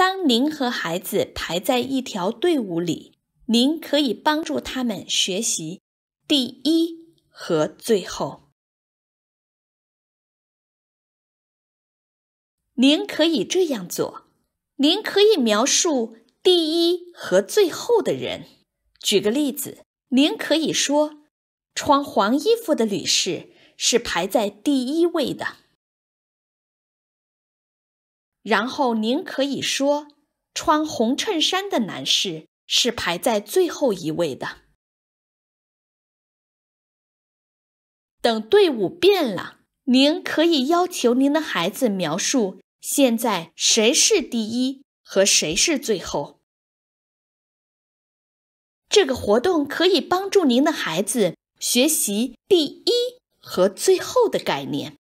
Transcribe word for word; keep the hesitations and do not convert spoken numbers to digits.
当您和孩子排在一条队伍里，您可以帮助他们学习第一和最后。您可以这样做，您可以描述第一和最后的人。举个例子，您可以说，穿黄衣服的女士是排在第一位的。然后您可以说，穿红衬衫的男士是排在最后一位的。等队伍变了，您可以要求您的孩子描述现在谁是第一和谁是最后。这个活动可以帮助您的孩子学习第一和最后的概念。